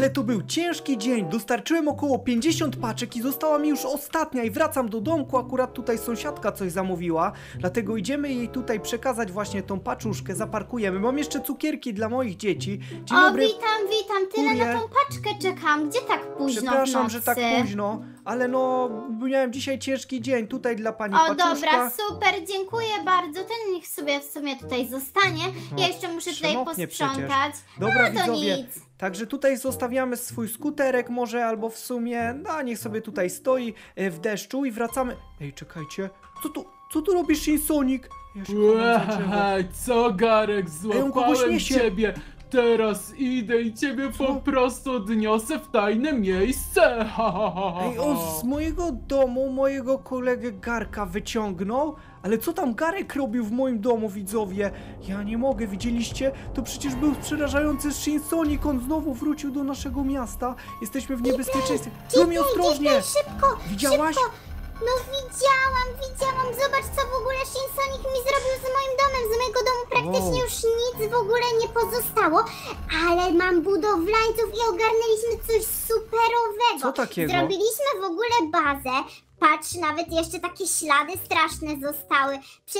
ale to był ciężki dzień. Dostarczyłem około 50 paczek i została mi już ostatnia i wracam do domku. Akurat tutaj sąsiadka coś zamówiła, dlatego idziemy jej tutaj przekazać właśnie tą paczuszkę, zaparkujemy. Mam jeszcze cukierki dla moich dzieci. Dzień dobry. Witam, tyle na tą paczkę czekam. Gdzie tak późno Przepraszam, w nocy? że tak późno, ale no, miałem dzisiaj ciężki dzień. Tutaj dla pani O, paczuszka. dobra, super, dziękuję bardzo. Ten niech sobie w sumie tutaj zostanie. Ja jeszcze muszę tutaj przemoknie posprzątać. Dobra, no to widzowie, nic. także tutaj zostawiamy swój skuterek może, albo w sumie, no niech sobie tutaj stoi w deszczu i wracamy. Ej, czekajcie, co tu robisz, Sonic? Ja się chowam za drzewo. Co, Garek, on kogoś złapałem niesie. ciebie. Teraz idę i ciebie po prostu odniosę w tajne miejsce. Ej, on z mojego domu mojego kolegę Garka wyciągnął, ale co tam Garek robił w moim domu, widzowie? Ja nie mogę, widzieliście? To przecież był przerażający Sonic, on znowu wrócił do naszego miasta. Jesteśmy w niebezpieczeństwie. Lumi, ostrożnie! Szybko, Widziałaś? szybko. No widziałam. Zobacz, co w ogóle Sonic mi zrobił z moim domem. Z mojego domu praktycznie już nic w ogóle nie pozostało. Ale mam budowlańców i ogarnęliśmy coś superowego. Co takiego? Zrobiliśmy w ogóle bazę. Patrz, nawet jeszcze takie ślady straszne zostały.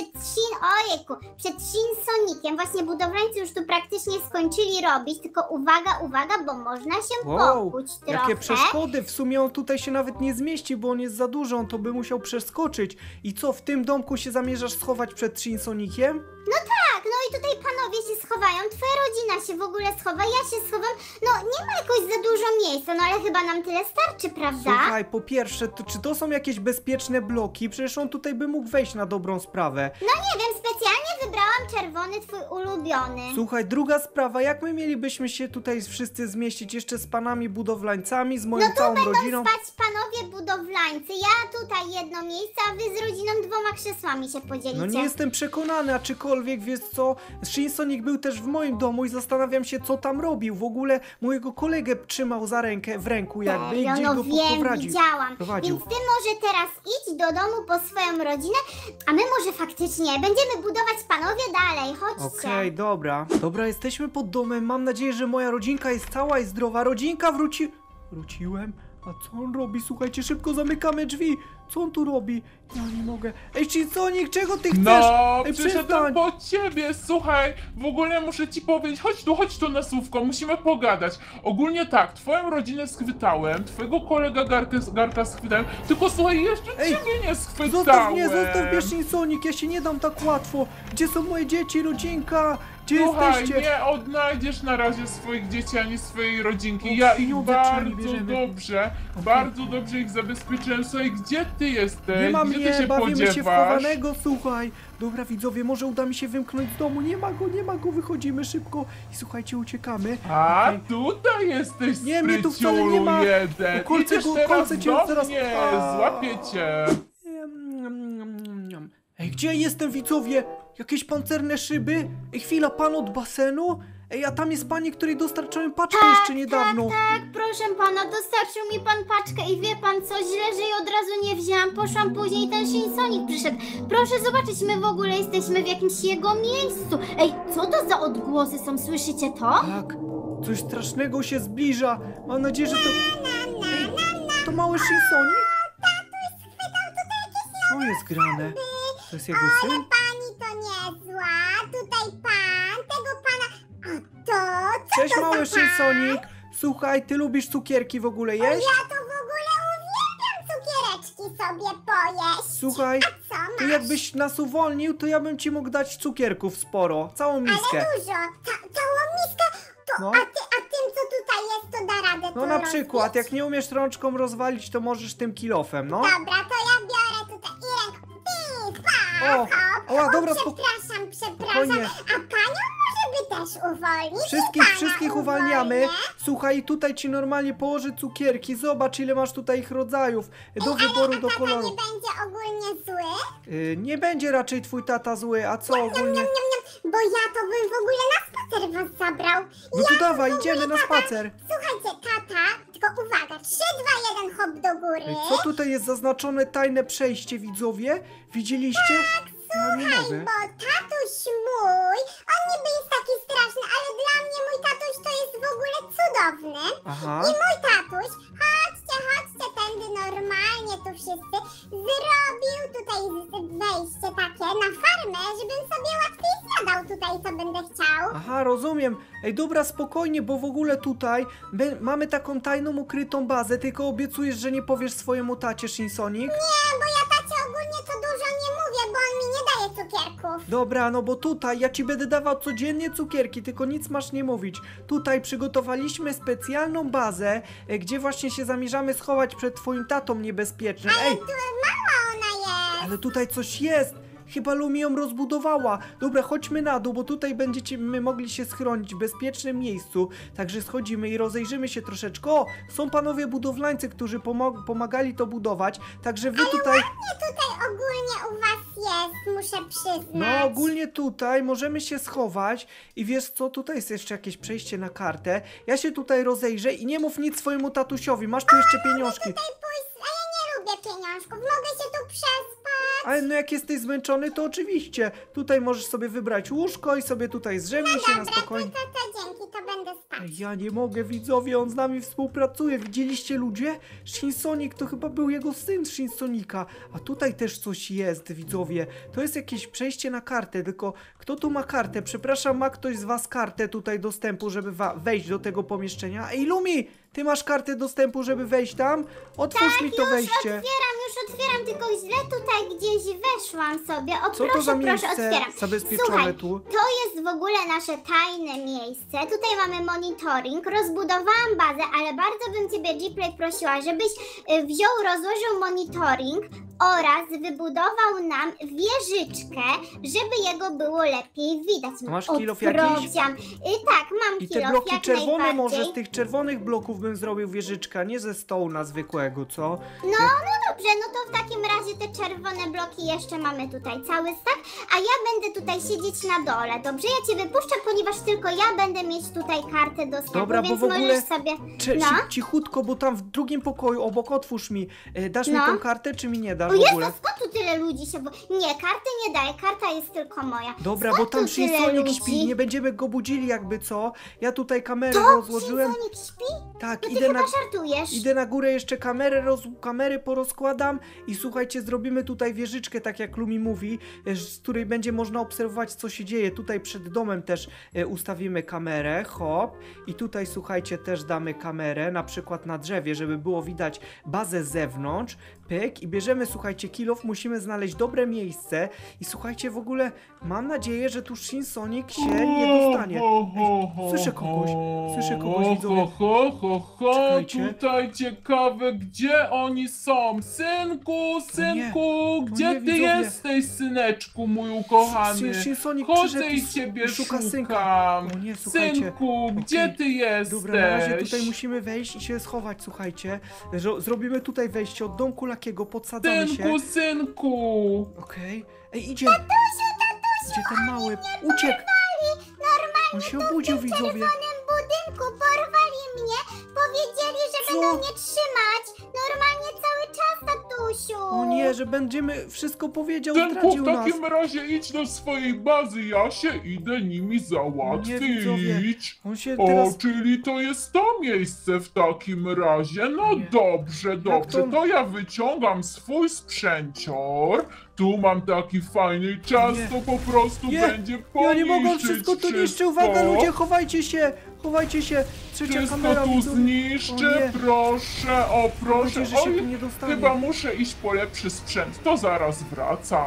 Przed Soniciem. Właśnie budowlańcy już tu praktycznie skończyli robić, tylko uwaga, bo można się pokuć trochę. Jakie przeszkody, w sumie on tutaj się nawet nie zmieści, bo on jest za duży, on to by musiał przeskoczyć. I co, w tym domku się zamierzasz schować przed Soniciem? No tak, no i tutaj panowie się schowają, twoja rodzina się w ogóle schowa, ja się schowam. No nie ma jakoś za dużo miejsca, no ale chyba nam tyle starczy, prawda? Słuchaj, po pierwsze, czy to są jakieś bezpieczne bloki? Przecież on tutaj by mógł wejść na dobrą sprawę. No nie wiem, specjalnie wybrałam czerwony, twój ulubiony. Słuchaj, druga sprawa, jak my mielibyśmy się tutaj wszyscy zmieścić jeszcze z panami budowlańcami, z moją całą rodziną? No tu będą spać panowie budowlańcy, ja tutaj jedno miejsce, a wy z rodziną 2 krzesłami się podzielicie. No nie jestem przekonany, aczkolwiek wiesz co, Sonic był też w moim domu i zastanawiam się, co tam robił. W ogóle mojego kolegę trzymał za rękę, w ręku jakby i gdzieś go poprowadził. Widziałam. Prowadził. Więc ty może teraz idź do domu po swoją rodzinę, a my może faktycznie będziemy budować panowie dalej, chodźcie. Okej, dobra. Dobra, jesteśmy pod domem, mam nadzieję, że moja rodzinka jest cała i zdrowa. Rodzinka Wróciłem? A co on robi? Słuchajcie, szybko zamykamy drzwi. Co on tu robi? Ja nie mogę. Ej, Sonic, czego ty chcesz? No, Ej, przyszedłem po ciebie, słuchaj, w ogóle muszę ci powiedzieć, chodź tu na słówko, musimy pogadać. Ogólnie tak, twoją rodzinę schwytałem, twojego kolegę Garka schwytałem, tylko słuchaj, jeszcze ciebie nie schwytałem. Zostaw mnie, Sonic, ja się nie dam tak łatwo. Gdzie są moje dzieci, rodzinka? Gdzie jesteście? Nie odnajdziesz na razie swoich dzieci, ani swojej rodzinki. O, Ja ich pieniądze bardzo dobrze ich zabezpieczyłem. Słuchaj, gdzie ty jesteś? Nie ma gdzie mnie, ty się bawimy podziewasz? się w chowanego, słuchaj. Dobra, widzowie, może uda mi się wymknąć z domu. Nie ma go, wychodzimy szybko i słuchajcie, uciekamy. A, Okej. tutaj jesteś, Nie, mnie tu wcale nie ma. jeden. O, kolce Idziesz go- teraz kolce cię do zaraz- mnie, A. złapię cię. Ej, gdzie jestem, widzowie? Jakieś pancerne szyby? Ej, chwila, pan od basenu? Ej, a tam jest pani, której dostarczyłem paczkę jeszcze niedawno. Tak, proszę pana, dostarczył mi pan paczkę i wie pan co, źle, że jej od razu nie wzięłam. Poszłam później i ten Sonic przyszedł. Proszę zobaczyć, my w ogóle jesteśmy w jakimś jego miejscu. Ej, co to za odgłosy są, słyszycie to? Tak, coś strasznego się zbliża. Mam nadzieję, że to... Ej, to mały Sonic? Co jest grane? To jest jego syn? Pani to niezła, tutaj pan, tego pana, a to, Cześć, mały Sonic. Słuchaj, ty lubisz cukierki w ogóle jeść? Ja to w ogóle uwielbiam cukiereczki sobie pojeść. Słuchaj, Co masz? to jakbyś nas uwolnił, to ja bym ci mógł dać cukierków sporo. Całą miskę. Ale dużo, całą miskę, to, No. a tym co tutaj jest, to da radę No to na przykład, rozbić? jak nie umiesz rączką rozwalić, to możesz tym kilofem, no. Dobra, to ja biorę tutaj i ręką. O, o, dobra, przepraszam, spokojnie. a panią może by też uwolnić? Wszystkich uwalniamy. Słuchaj, tutaj ci normalnie położę cukierki. Zobacz, ile masz tutaj ich rodzajów. Do wyboru, do koloru. nie będzie ogólnie zły? Nie będzie raczej twój tata zły, a co ogólnie? Bo ja to bym w ogóle na spacer was zabrał. No to dawaj, idziemy na spacer. Słuchajcie, tata, tylko uwaga, 3, 2, 1, hop do góry. Ej, co tutaj jest zaznaczone tajne przejście, widzowie? Widzieliście? Ja nie mogę. Bo tatuś mój, on niby jest taki straszny, ale dla mnie mój tatuś to jest w w ogóle cudowny. Aha. I mój tatuś, chodźcie tędy normalnie tu wszyscy, zrobił tutaj wejście takie na farmę, żebym sobie łatwiej zjadał tutaj, co będę chciał. Aha, rozumiem. Ej, dobra, spokojnie, bo w ogóle tutaj mamy taką tajną, ukrytą bazę, tylko obiecujesz, że nie powiesz swojemu tacie, Shinsonik? Nie, bo ja tacie ogólnie to dużo nie mówię, bo on mi nie daje cukierków. Dobra, no bo tutaj ja ci będę dawał codziennie cukierki, tylko nic masz nie mówić. Tutaj przygotowaliśmy specjalną bazę, gdzie właśnie się zamierzamy schować przed twoim tatą niebezpiecznym. Ej, Tu mała ona jest. ale tutaj coś jest! Chyba Lumi ją rozbudowała. Dobra, chodźmy na dół, bo tutaj będziecie mogli się schronić w bezpiecznym miejscu. Także schodzimy i rozejrzymy się troszeczkę. O, są panowie budowlańcy, którzy pomagali to budować. Także wy tutaj... Nie tutaj ogólnie u was jest, muszę przyznać. No, ogólnie tutaj możemy się schować i wiesz co, tutaj jest jeszcze jakieś przejście na kartę. Ja się tutaj rozejrzę i nie mów nic swojemu tatusiowi, masz tu jeszcze pieniążki. Tutaj pójść, a ja nie lubię pieniążków, mogę się tu przespać. Ale no jak jesteś zmęczony, to oczywiście. Tutaj możesz sobie wybrać łóżko i sobie tutaj zrzemnij się na spokojnie. To dzięki, to będę spać. Ej, ja nie mogę, widzowie, on z nami współpracuje. Widzieliście ludzie? Shinsonik to chyba był jego syn Shinsonika. A tutaj też coś jest, widzowie. To jest jakieś przejście na kartę, tylko kto tu ma kartę? Przepraszam, ma ktoś z was kartę tutaj dostępu, żeby wejść do tego pomieszczenia? Ej, Lumi! Ty masz kartę dostępu, żeby wejść tam? Otwórz mi to wejście. Już otwieram, tylko źle tutaj gdzieś weszłam sobie. O, Co to proszę, za miejsce otwieram. zabezpieczone Słuchaj, tu? to jest w ogóle nasze tajne miejsce. Tutaj mamy monitoring. Rozbudowałam bazę, ale bardzo bym ciebie, Gplay, prosiła, żebyś rozłożył monitoring oraz wybudował nam wieżyczkę, żeby jego było lepiej widać. Masz kilof jakiś? Tak, mam I kilof, te bloki jak czerwone, najbardziej. może z tych czerwonych bloków bym zrobił wieżyczkę, nie ze stołu zwykłego, co? No dobrze, no to w takim razie te czerwone bloki jeszcze mamy tutaj cały stak, a ja będę tutaj siedzieć na dole, dobrze? Ja cię wypuszczę, ponieważ tylko ja będę mieć tutaj kartę dostępu, Dobra, bo więc w ogóle możesz sobie... No. Cichutko, bo tam w drugim pokoju obok, otwórz mi. Dasz mi No. tą kartę, czy mi nie dasz O w Jezu, ogóle? skąd tu tyle ludzi się... Nie, karty nie daję, karta jest tylko moja. Dobra, Skąd bo tam tu tyle Shinsonik ludzi? śpi, nie będziemy go budzili jakby co. Ja tutaj kamerę To rozłożyłem. Shinsonik śpi? Tak, To ty idę chyba na... żartujesz. Idę na górę, jeszcze kamery porozkładam i słuchajcie, zrobimy tutaj wieżyczkę, tak jak Lumi mówi, z której będzie można obserwować, co się dzieje. Tutaj przed domem też ustawimy kamerę, hop, i tutaj słuchajcie, też damy kamerę, na przykład na drzewie, żeby było widać bazę z zewnątrz, pyk, i bierzemy, słuchajcie, kilof, musimy znaleźć dobre miejsce i słuchajcie, w ogóle mam nadzieję, że tu Shinsonik się nie dostanie. Ej, słyszę kogoś, widzowie. Czekajcie. Tutaj ciekawe, gdzie oni są. Synku, gdzie nie, ty widzowie. jesteś, syneczku, mój ukochany? Shinsonik Chodzę przyszedł i ciebie szuka synka. szukam. O nie, słuchajcie. Synku, gdzie Okej. ty jesteś? Dobra, na razie tutaj musimy wejść i się schować, słuchajcie. Zrobimy tutaj wejście od domku Lakiego, podsadzamy się. Synku. Okej. Ej, idzie. Gdzie ten mały? Uciekł. On się obudził, widzowie. W czerwonym budynku porwali mnie, powiedzieli, że Co? będą mnie trzymać. Normalnie cały czas, tatusiu. O nie, że będziemy... Wszystko powiedział, Synku, zdradził w nas. takim razie idź do swojej bazy, ja się idę nimi Nie, widzowie. załatwić. On się O, teraz... czyli to jest to miejsce w takim razie. No Nie. dobrze, to- to ja wyciągam swój sprzęcior. Tu mam taki fajny czas, Nie. to po prostu Nie. będzie poniszczyć Ja nie mogę, wszystko tu niszczy. Uwaga, ludzie, chowajcie się. Trzecia Wszystko kamera. tu widzowie. O zniszczę, nie. proszę, o Mam proszę. nadzieję, że się Oj, tu nie dostanie. chyba muszę iść po lepszy sprzęt, to zaraz wracam.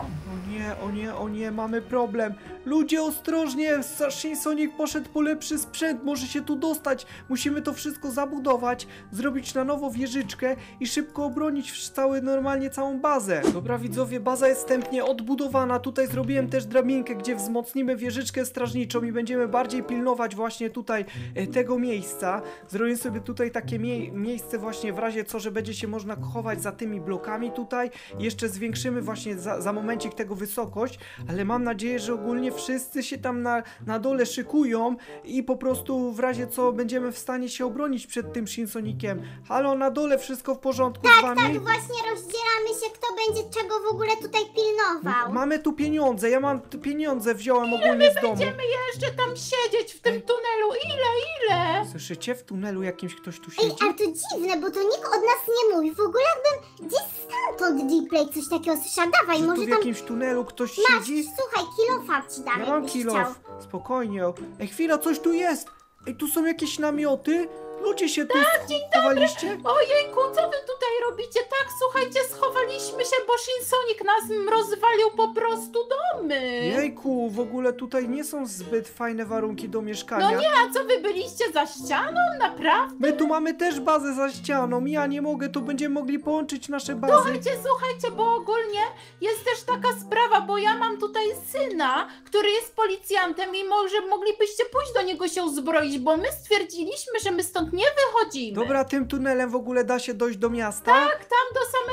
O nie, mamy problem. Ludzie, ostrożnie, Shinsonik poszedł po lepszy sprzęt, może się tu dostać. Musimy to wszystko zabudować, zrobić na nowo wieżyczkę i szybko obronić normalnie całą bazę. Dobra, widzowie, baza jest wstępnie odbudowana. Tutaj zrobiłem też drabinkę, gdzie wzmocnimy wieżyczkę strażniczą i będziemy bardziej pilnować właśnie tutaj tego miejsca. Zrobię sobie tutaj takie miejsce właśnie w razie co, że będzie się można chować za tymi blokami tutaj. Jeszcze zwiększymy właśnie za momencik tego wysokość, ale mam nadzieję, że ogólnie wszyscy się tam na dole szykują i po prostu w razie co będziemy w stanie się obronić przed tym Shinsonikiem. Halo, na dole wszystko w porządku z wami? Tak, właśnie rozdzielamy się, kto będzie czego w ogóle tutaj pilnował. Mamy tu pieniądze, ja mam tu pieniądze, wziąłem ogólnie z domu. Będziemy jeszcze tam siedzieć w tym tunelu. Ile? Słyszycie? W tunelu jakimś ktoś tu Ej, siedzi? ale to dziwne, bo to nikt od nas nie mówi. W ogóle jakbym gdzieś stamtąd Gplay coś takiego słyszała. Dawaj, Że tu może w tam jakimś tunelu ktoś masz, siedzi? słuchaj, kilofa ci dam, Ja mam jakbyś chciał. kilof, spokojnie. Ej, chwila, coś tu jest! Ej, tu są jakieś namioty? Ludzie się tu schowaliście? Ojejku, co wy tutaj robicie? Tak, słuchajcie, schowaliśmy się, bo Shinsonik nas rozwalił po prostu domy. Jejku, w ogóle tutaj nie są zbyt fajne warunki do mieszkania. No nie, a co wy byliście za ścianą? Naprawdę? My tu mamy też bazę za ścianą, ja nie mogę, tu będziemy mogli połączyć nasze bazy. Słuchajcie, bo ogólnie jest też taka sprawa, bo ja mam tutaj syna, który jest policjantem i może moglibyście pójść do niego się uzbroić, bo my stwierdziliśmy, że my stąd nie wychodzimy. Dobra, tym tunelem w ogóle da się dojść do miasta? Tak, tam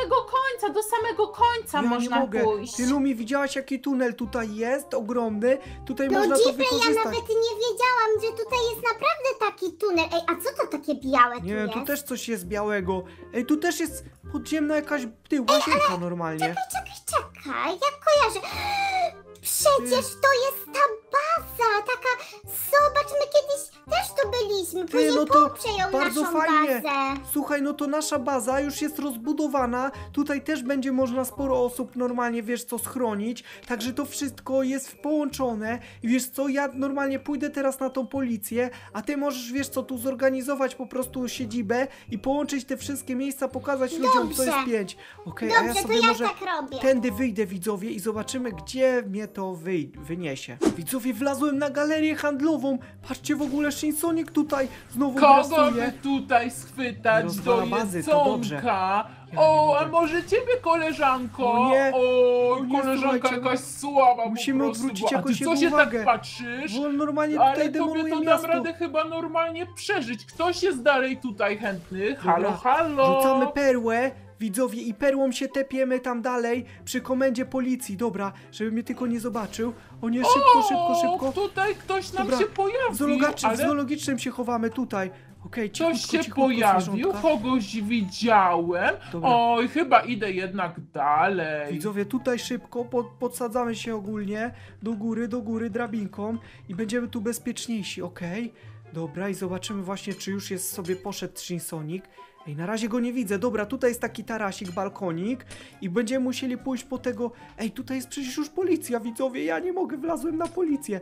do samego końca Ja nie można mogę. pójść. Ty, Lumi, widziałaś jaki tunel tutaj jest? Ogromny. Tutaj No można to Gplay, ja wykorzystać. nawet nie wiedziałam, że tutaj jest naprawdę taki tunel. Ej, a co to takie białe tu Nie wiem, jest? tu też coś jest białego. Ej, tu też jest podziemna jakaś łazienka normalnie. Czekaj, ja kojarzę. Przecież to jest ta baza, taka, zobacz, my kiedyś też tu byliśmy, później no to przejął bardzo naszą fajnie. bazę. Słuchaj, no to nasza baza już jest rozbudowana. Tutaj też będzie można sporo osób normalnie, wiesz co, schronić. Także to wszystko jest połączone. I wiesz co, ja normalnie pójdę teraz na tą policję, a ty możesz, wiesz co, tu zorganizować po prostu siedzibę i połączyć te wszystkie miejsca, pokazać ludziom, co jest Dobrze. 5. Okej, a ja Dobrze, to sobie ja może tak robię. tędy wyjdę, widzowie, i zobaczymy, gdzie mnie to wyniesie. Widzowie, wlazłem na galerię handlową. Patrzcie, w ogóle Shinsonic tutaj znowu Kogo grasuje. by tutaj schwytać Rozwala do bazy, to dobrze. jedzonka? Ja nie O, a mogę. może ciebie, koleżanko? O nie. O, O nie, koleżanka słuchajcie, jakaś słaba musimy po prostu. odwrócić A jakoś ty co jego się uwagę. tak patrzysz? Bo on normalnie tutaj Ale tobie demoluje to dam miasto. radę chyba normalnie przeżyć. Ktoś jest dalej tutaj chętny? Halo, Dobra, halo! Rzucamy perłę, widzowie, i perłą się tepiemy tam dalej przy komendzie policji. Dobra, żeby mnie tylko nie zobaczył. O nie, szybko. Tutaj ktoś nam Dobra, się pojawił, W ale zoologicznym się chowamy tutaj. Okej, ktoś cichutko, się cichutko, pojawił, zwierzątka. kogoś widziałem. Dobra. Oj, chyba idę jednak dalej. Widzowie, tutaj szybko podsadzamy się ogólnie do góry drabinką i będziemy tu bezpieczniejsi, okej? Dobra, i zobaczymy właśnie, czy już jest sobie poszedł Shinsonic. Ej, na razie go nie widzę. Dobra, tutaj jest taki tarasik, balkonik i będziemy musieli pójść po tego... Ej, tutaj jest przecież już policja, widzowie, ja nie mogę, wlazłem na policję.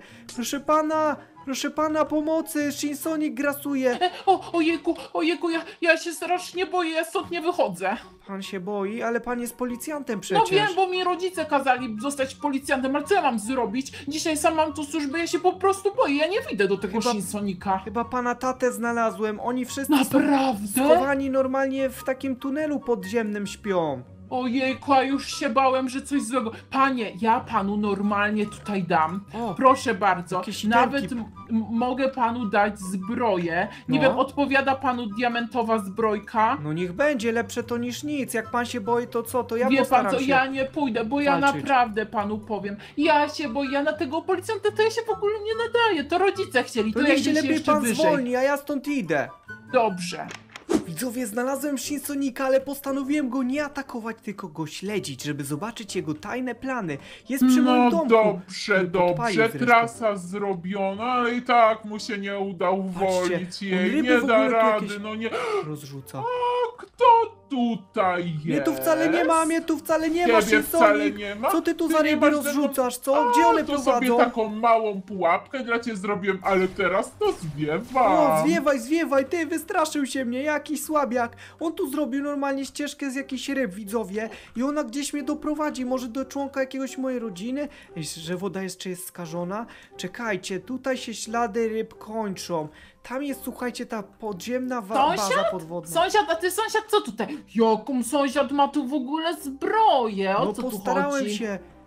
Proszę pana, pomocy, Shinsonic grasuje. Ojejku, ja się strasznie boję, ja stąd nie wychodzę. Pan się boi, ale pan jest policjantem No przecież. wiem, bo mi rodzice kazali zostać policjantem, ale co ja mam zrobić? Dzisiaj sam mam tu służbę, ja się po prostu boję, ja nie wyjdę do tego Chyba- Shinsonika. Chyba pana tatę znalazłem, oni wszyscy są Naprawdę? schowani normalnie w takim tunelu podziemnym śpią. Ojejku, a już się bałem, że coś złego. Panie, ja panu normalnie tutaj dam. O, Proszę bardzo, jakieś nawet iterki. mogę panu dać zbroję. Nie No. wiem, odpowiada panu diamentowa zbrojka? no niech będzie, lepsze to niż nic. Jak pan się boi, to co? To ja Wie pan postaram co, się. ja nie pójdę, bo ja walczyć. naprawdę panu powiem. Ja się boję, ja na tego policjanta to ja się w ogóle nie nadaję. To rodzice chcieli, To to niech ja się gdzieś lepiej jeszcze pan wyżej. zwolni, a ja stąd idę. Dobrze. Widzowie, znalazłem Shinsonika, ale postanowiłem go nie atakować, tylko go śledzić, żeby zobaczyć jego tajne plany. Jest przy moim No domku. dobrze, Podpalił dobrze, zresztą. trasa zrobiona, ale i tak mu się nie uda uwolnić Patrzcie, jej, on ryby nie w da ogóle tu rady, jakieś- no nie. Rozrzuca. A kto tutaj jest? Mnie tu wcale nie ma, Ciebie wcale Shinsonic. nie ma? Co ty tu Ty za nie ryby masz ze mną- rozrzucasz, co? Gdzie one to sobie prowadzą? taką małą pułapkę dla ciebie zrobiłem, ale teraz to zwiewam. O, zwiewaj, ty, wystraszył się mnie, jakiś słabiak. On tu zrobił normalnie ścieżkę z jakichś ryb, widzowie, i ona gdzieś mnie doprowadzi, może do członka jakiegoś mojej rodziny? Ej, że woda jeszcze jest skażona? Czekajcie, tutaj się ślady ryb kończą. Tam jest, słuchajcie, ta podziemna baza podwodna. Sąsiad, a ty sąsiad co tutaj? Jaką sąsiad ma tu w ogóle zbroję? O No co tu postarałem chodzi? się.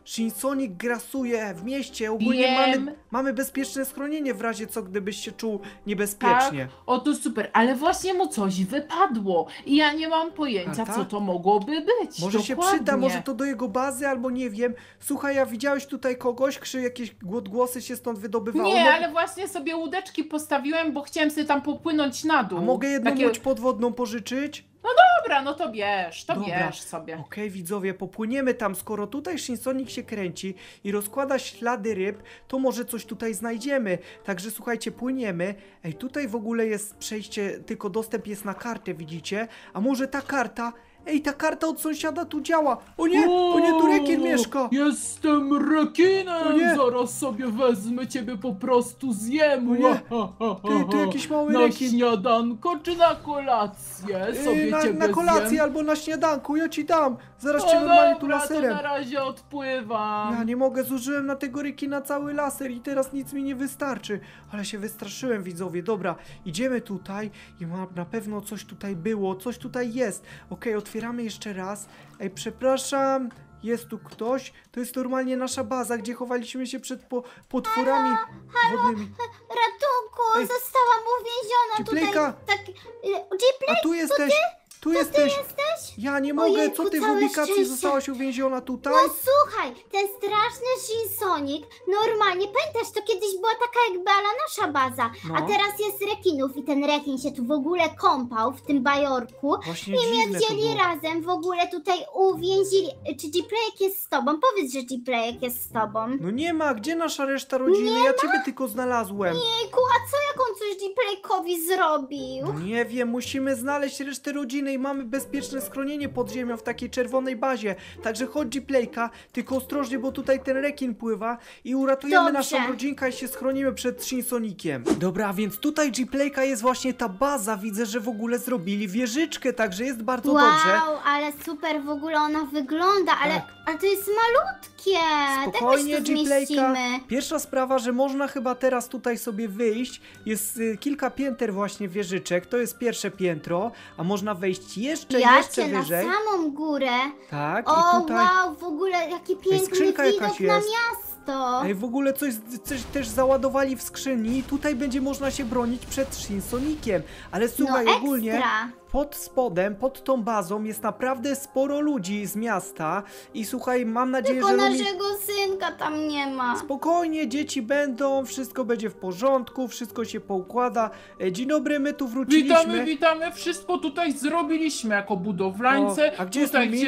Shinsonik grasuje w mieście. Ogólnie mamy bezpieczne schronienie w razie co, gdybyś się czuł niebezpiecznie. Tak, o to super, ale właśnie mu coś wypadło i ja nie mam pojęcia, Karta? co to mogłoby być. Może się Dokładnie. przyda, może to do jego bazy, albo nie wiem. Słuchaj, a widziałeś tutaj kogoś, jakieś głosy się stąd wydobywało? Nie, ale właśnie sobie łódeczki postawiłem, bo chciałem sobie tam popłynąć na dół. A mogę jedną Takie- łódź podwodną pożyczyć? Dobra, no to bierz, Dobra. bierz sobie. Okej, widzowie, popłyniemy tam. Skoro tutaj Shinsonik się kręci i rozkłada ślady ryb, to może coś tutaj znajdziemy. Także słuchajcie, płyniemy. Ej, tutaj w ogóle jest przejście, tylko dostęp jest na kartę, widzicie? A może ta karta... Ej, ta karta od sąsiada tu działa. O nie, tu rekin mieszka. Jestem O nie. rekinem! Zaraz sobie wezmę ciebie, po prostu zjem! O nie. Ty jakiś mały na rekin. śniadanko czy na kolację? Sobie ciebie Na kolację zjem. albo na śniadanku, ja ci dam. Zaraz No cię normalnie tu dobra, to laserem. na razie odpływam. Ja nie mogę, zużyłem na tego rekina cały laser i teraz nic mi nie wystarczy. Ale się wystraszyłem, widzowie. Dobra, idziemy tutaj i na pewno coś tutaj było, coś tutaj jest. Okej, otwieramy jeszcze raz. Ej, przepraszam, jest tu ktoś? To jest normalnie nasza baza, gdzie chowaliśmy się przed potworami wodnymi. Ratunku, Ej. zostałam uwięziona Gplayka. tutaj. Tak, Gplay, A tu jesteś! Tu jesteś! jesteś? Ja nie mogę, Ojejku, co ty w całe ubikacji szczęście. zostałaś uwięziona tutaj? No słuchaj, ten straszny Shinsonik, normalnie, pamiętasz, to kiedyś była taka jakby ala nasza baza, No. a teraz jest rekinów i ten rekin się tu w ogóle kąpał w tym bajorku. Właśnie I mnie dziwne to wzięli było. razem, w ogóle tutaj uwięzili. Czy Gplayek jest z tobą? Powiedz, że Gplayek jest z tobą. No nie ma, gdzie nasza reszta rodziny? Ja ciebie tylko znalazłem. Jejku, a co jak on coś Gplaykowi zrobił? No nie wiem, musimy znaleźć resztę rodziny i mamy bezpieczne schronienie pod ziemią w takiej czerwonej bazie. Także chodź Gplayka, tylko ostrożnie, bo tutaj ten rekin pływa i uratujemy Dobrze. naszą rodzinkę i się schronimy przed Shinsonikiem. Dobra, więc tutaj Gplayka jest właśnie ta baza. Widzę, że w ogóle zrobili wieżyczkę, także jest bardzo Wow, dobrze. ale super w ogóle ona wygląda, ale Tak. to jest malutkie. Spokojnie, Jak my się tu Gplayka. zmieścimy? Pierwsza sprawa, że można chyba teraz tutaj sobie wyjść. Jest kilka pięter właśnie wieżyczek. To jest pierwsze piętro, a można wejść jeszcze Jacie na wyżej. samą górę. Tak, O i tutaj. wow, w ogóle jaki piękny skrzynka widok jakaś na jest. miasto. Ej, w ogóle coś też załadowali w skrzyni i tutaj będzie można się bronić przed Shinsonikiem. Ale słuchaj, no ogólnie ekstra. pod spodem, pod tą bazą jest naprawdę sporo ludzi z miasta i słuchaj, mam nadzieję, Tylko że naszego synka tam nie ma. spokojnie, dzieci będą, wszystko będzie w porządku, wszystko się poukłada. Dzień dobry, my tu wróciliśmy. Witamy, wszystko tutaj zrobiliśmy jako budowlańce. O, a gdzie jest tutaj, Lumi?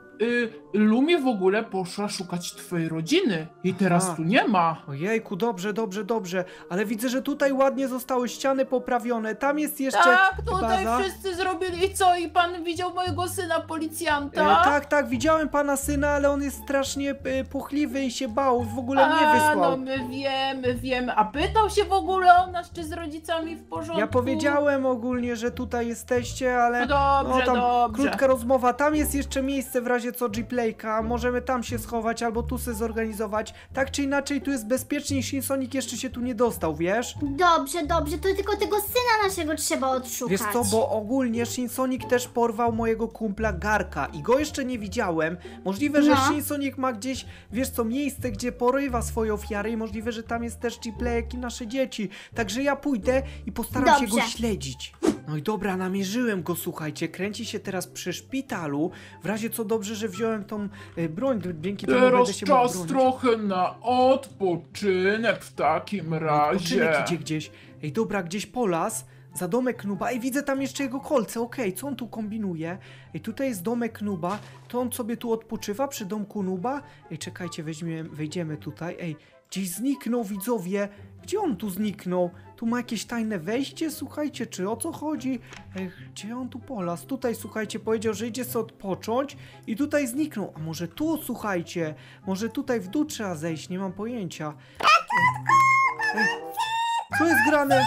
Lumi w ogóle poszła szukać twojej rodziny i teraz A. tu nie ma. Ojejku, dobrze, ale widzę, że tutaj ładnie zostały ściany poprawione, tam jest jeszcze Tak, tutaj baza. wszyscy zrobili i co? I pan widział mojego syna policjanta? Tak, widziałem pana syna, ale on jest strasznie płochliwy i się bał, w ogóle mnie wysłał. no my wiemy. A pytał się w ogóle o nas, czy z rodzicami w porządku? Ja powiedziałem ogólnie, że tutaj jesteście, ale No dobrze, tam dobrze. krótka rozmowa, tam jest jeszcze miejsce w razie co Gplayka, możemy tam się schować albo tu se zorganizować. Tak czy inaczej, tu jest bezpiecznie i Shinsonik jeszcze się tu nie dostał, wiesz? Dobrze, to tylko tego syna naszego trzeba odszukać. Wiesz co, bo ogólnie Shinsonik też porwał mojego kumpla Garka i go jeszcze nie widziałem. Możliwe, że No. Shinsonik ma gdzieś, wiesz co, miejsce, gdzie porywa swoje ofiary i możliwe, że tam jest też Gplayek i nasze dzieci. Także ja pójdę i postaram się go Dobrze. śledzić. No i dobra, namierzyłem go, słuchajcie, kręci się teraz przy szpitalu. W razie co dobrze, że wziąłem tą broń, dzięki temu będę Teraz się mógł czas bronić. trochę na odpoczynek w takim razie. Odpoczynek idzie gdzieś. Ej, dobra, gdzieś po las, za domek Nuba. Ej, widzę tam jeszcze jego kolce, okej, co on tu kombinuje? Ej, tutaj jest domek Nuba, to on sobie tu odpoczywa przy domku Nuba? Ej, czekajcie, wejdziemy tutaj. Ej, gdzieś zniknął, widzowie. Gdzie on tu zniknął? Tu ma jakieś tajne wejście? Słuchajcie, czy o co chodzi? Ej, gdzie on tu polasł? Tutaj, słuchajcie, powiedział, że idzie sobie odpocząć i tutaj zniknął. A może tu, słuchajcie, może tutaj w dół trzeba zejść, nie mam pojęcia. Ej, co jest grane?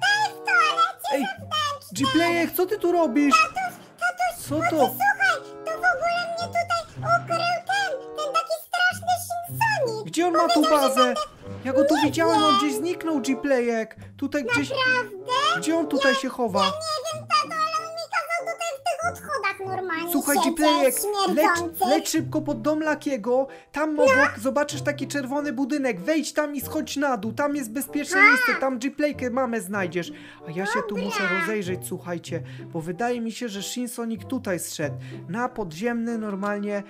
Ej, Gplayek, co ty tu robisz? Co to? Słuchaj, to w ogóle mnie tutaj ukrył ten taki straszny Shinsonik. Gdzie on ma tu bazę? Ja go tu widziałem, on gdzieś zniknął, Gplayek. Tutaj gdzieś... Gdzie on tutaj się chowa? Nie wiem, tato, ale on mi kazał tutaj w tych odchodach normalnie Słuchaj, siedzieć, Gplejek, śmierdzący. leć szybko pod dom Lakiego, tam obok zobaczysz taki czerwony budynek, wejdź tam i schodź na dół, tam jest bezpieczne miejsce, tam Gplaykę mamę znajdziesz. A ja się tu muszę rozejrzeć, słuchajcie, bo wydaje mi się, że Shinsonik tutaj zszedł, na podziemny normalnie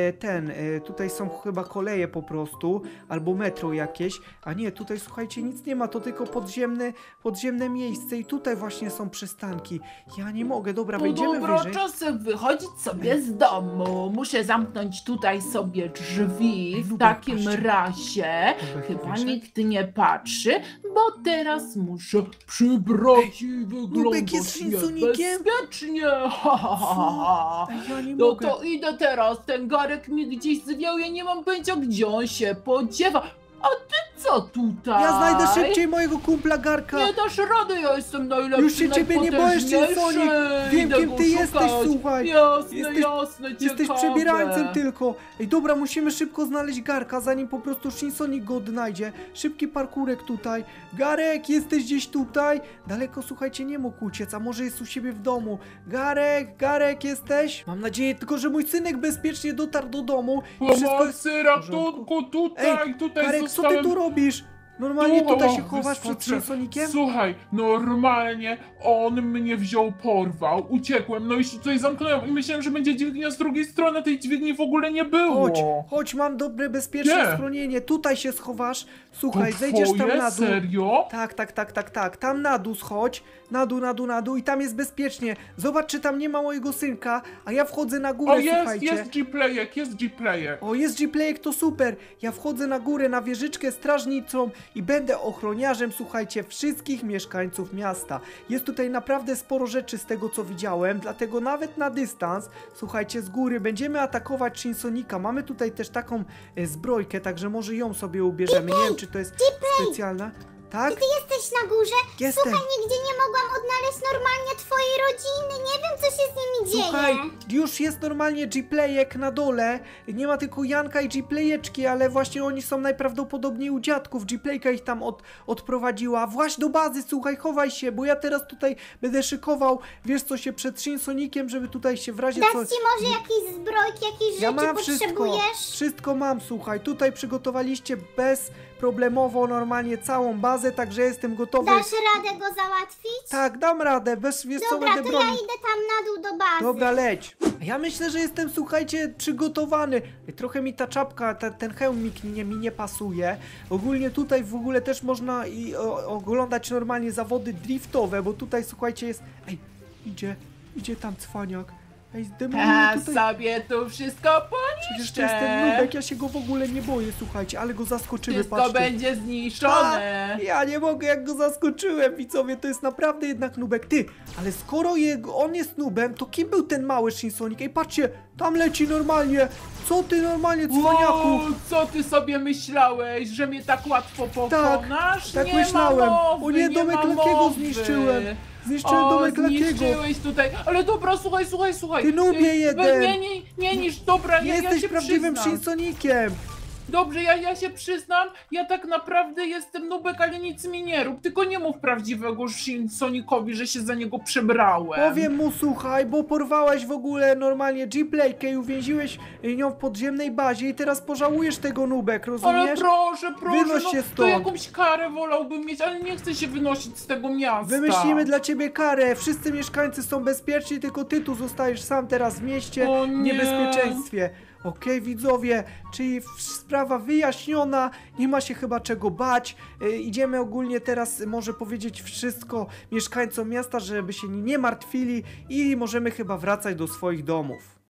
tutaj są chyba koleje po prostu, albo metro jakieś, a nie, tutaj słuchajcie, nic nie ma, to tylko podziemne miejsce i tutaj właśnie są przystanki. Ja nie mogę, dobra, No wejdziemy dobra, wyżej. czas wychodzić sobie z domu. Muszę zamknąć tutaj sobie drzwi. W Nubek, takim patrzcie. razie Nubek chyba wyszedł. nikt nie patrzy, bo teraz muszę przybrać i wyglądać jest Shinsonikiem? bezpiecznie. Ha, ha, ha, ha. Ej, ja nie No mogę. to idę teraz. Ten Garek mi gdzieś zwiał, ja nie mam pojęcia, gdzie on się podziewa. A ty co tutaj? Ja znajdę szybciej mojego kumpla Garka. Nie dasz rady, ja jestem najlepszy, Już się ciebie nie boję, Shinsonik. Wiem, Idę kim go ty jesteś, szukać. słuchaj. Jasne, Jesteś- jasne, Jesteś ciekawe. przebierańcem tylko. Ej, dobra, musimy szybko znaleźć Garka, zanim po prostu Shinsonik go odnajdzie. Szybki parkurek tutaj. Garek, jesteś gdzieś tutaj? Daleko, słuchajcie, nie mógł uciec, a może jest u siebie w domu. Garek, jesteś? Mam nadzieję tylko, że mój synek bezpiecznie dotarł do domu. I wszystko jest... Pomocy, ratunku, tutaj Garek, co ty zostałem... tu robisz? Normalnie tutaj się chowasz przed wyskoczę. Shinsonikiem? Słuchaj, normalnie on mnie wziął, porwał, uciekłem, no i się tutaj zamknąłem i myślałem, że będzie dźwignia z drugiej strony, tej dźwigni w ogóle nie było. Chodź, mam dobre, bezpieczne Gdzie? schronienie. Tutaj się schowasz. Słuchaj, To zejdziesz tam twoje? na dół. Serio? Tak. Tam na dół schodź. Na dół i tam jest bezpiecznie. Zobacz, czy tam nie ma mojego synka, a ja wchodzę na górę, O, jest słuchajcie. Gplayek, jest Gplayek. O, jest Gplayek, to super. Ja wchodzę na górę, na wieżyczkę strażnicą i będę ochroniarzem, słuchajcie, wszystkich mieszkańców miasta. Jest tutaj naprawdę sporo rzeczy z tego, co widziałem, dlatego nawet na dystans, słuchajcie, z góry będziemy atakować Shinsonika. Mamy tutaj też taką zbrojkę, także może ją sobie ubierzemy. Nie wiem, czy to jest specjalna. Tak? Ty jesteś na górze? Jestem. Słuchaj, nigdzie nie mogłam odnaleźć normalnie twojej rodziny. Nie wiem, co się z nimi dzieje. Słuchaj, już jest normalnie Gplayek na dole. Nie ma tylko Janka i Gplayeczki, ale właśnie oni są najprawdopodobniej u dziadków. Gplayka ich tam odprowadziła. Właź do bazy, słuchaj, chowaj się, bo ja teraz tutaj będę szykował, wiesz co, się przed Shinsonikiem, żeby tutaj się w razie Dać co... ci może jakieś zbrojki, jakieś Ja rzeczy mam wszystko, potrzebujesz? wszystko mam, słuchaj, tutaj przygotowaliście bezproblemowo normalnie całą bazę, także jestem gotowy. Dasz radę go załatwić? Tak, dam radę, wiesz co, Dobra, będę to ja bronił. idę tam na dół do bazy. Dobra, leć. Ja myślę, że jestem, słuchajcie, przygotowany. Trochę mi ta czapka, ten hełm mi nie pasuje. Ogólnie tutaj w ogóle też można oglądać normalnie zawody driftowe, bo tutaj, słuchajcie, jest... Ej, idzie tam cwaniak. Ej, zdemoluje Ja tutaj... sobie tu wszystko Przecież to jest ten poniszczę. nubek, ja się go w ogóle nie boję, słuchajcie, ale go zaskoczymy, Wszystko patrzcie. będzie zniszczone. Ja nie mogę, jak go zaskoczyłem, widzowie, to jest naprawdę jednak nubek. Ty, ale skoro on jest nubem, to kim był ten mały Shinsonik? Ej, patrzcie, tam leci normalnie. Co ty normalnie, cwaniaku? Wow, co ty sobie myślałeś, że mnie tak łatwo pokonasz? tak nie myślałem. Ma mowy, O nie, domek ma Lakiego mowy. zniszczyłem. Zniszczyłem domek Lakiego. Zniszczyłeś tutaj, ale dobra, słuchaj. Ty nubie jeden. Nie niż, dobra, Nie ja jesteś się prawdziwym przyznam. Shinsonikiem. Dobrze, ja się przyznam, ja tak naprawdę jestem nubek, ale nic mi nie rób, tylko nie mów prawdziwego Shinsonikowi, że się za niego przebrałem. Powiem mu, słuchaj, bo porwałeś w ogóle normalnie Gplaykę i uwięziłeś ją w podziemnej bazie i teraz pożałujesz tego, nubek, Ale rozumiesz? proszę, Wynoś się to stąd. jakąś karę wolałbym mieć, ale nie chcę się wynosić z tego miasta. Wymyślimy dla ciebie karę. Wszyscy mieszkańcy są bezpieczni, tylko ty tu zostajesz sam teraz w mieście O w nie. niebezpieczeństwie. Okej, widzowie, czyli sprawa wyjaśniona, nie ma się chyba czego bać. Idziemy ogólnie teraz, może powiedzieć wszystko mieszkańcom miasta, żeby się nie martwili i możemy chyba wracać do swoich domów.